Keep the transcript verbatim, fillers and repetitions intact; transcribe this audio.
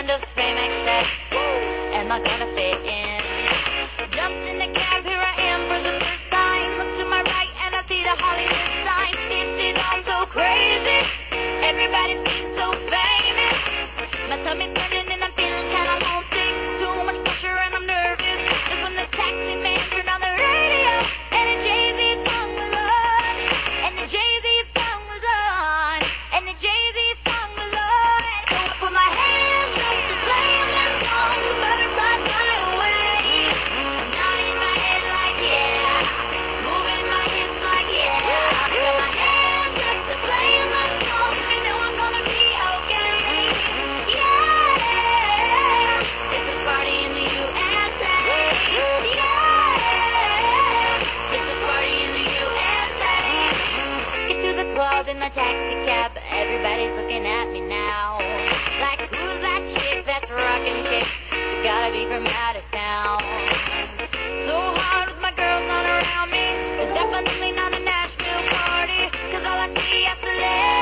the fame excess. Am I gonna fit in? Jumped in the cab, here I am for the first time. Look to my right and I see the Hollywood sign. This is all so crazy. Everybody seems so famous. My tummy's turning and I'm feeling kinda homesick. Too much pressure and I'm nervous. That's when the taxi man turned on the radio and the Jay-Z song was on. And the Jay-Z song was on. And the Jay-Z song was on. So I put my hands up to play my song. The butterflies fly away. Nodding my head like yeah. Moving my hips like yeah. Got my hands up to play my song. You know I'm gonna be okay. Yeah. It's a party in the U S A. Yeah. It's a party in the U S A. Get to the club in my taxi cab. Everybody's looking at me now. Like, who's that chick that's rocking kicks? She gotta be from out of town. So hard with my girls not around me. It's definitely not a Nashville party. Cause all I see is the left.